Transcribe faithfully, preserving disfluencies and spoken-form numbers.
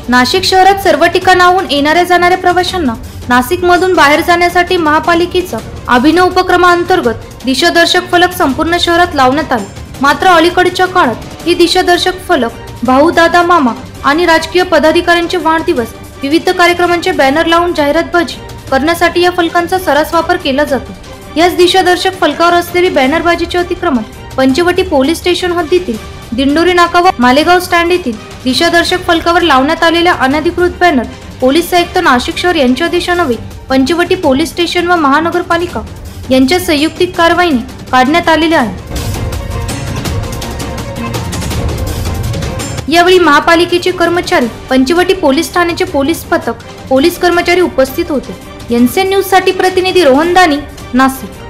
नाशिक शहरात सर्व ठिकाणाहून येणाऱ्या जाणाऱ्या प्रवाशांना नाशिकमधून बाहेर जाण्यासाठी महापालिकेचा अभिनव उपक्रमाअंतर्गत दिशादर्शक फलक संपूर्ण शहरात लावण्यात आले। मात्र अलीकडच्या काळात ही दिशादर्शक फलक भाऊ, दादा, मामा आणि राजकीय पदाधिकाऱ्यांचे वाढदिवस, विविध कार्यक्रमांचे बॅनर लावून जाहिरातबाजी करण्यासाठी या फलकांचा सर्रास वापर केला जातो। याच दिशादर्शक फलकावर असलेली बॅनरबाजीचे अतिक्रमण पंचवटी पोलीस स्टेशन हद्दीतील दिंडोरी नाका व मालेगाव स्टँड येथील दिशादर्शक फलकावर लावण्यात आलेल्या अनधिकृत बॅनर पोलीस आयुक्त नाशिक शहर यांच्या आदेशान्वये पंचवटी पोलीस स्टेशन व महानगरपालिका यांच्या संयुक्तिक कारवाईने काढण्यात आलेले आहे। यावेळी महापालिकेचे कर्मचारी, पंचवटी पोलीस ठाण्याचे पोलीस पथक, पोलीस कर्मचारी उपस्थित होते। एनसीएन न्यूज साठी प्रतिनिधी रोहन दानी, नाशिक।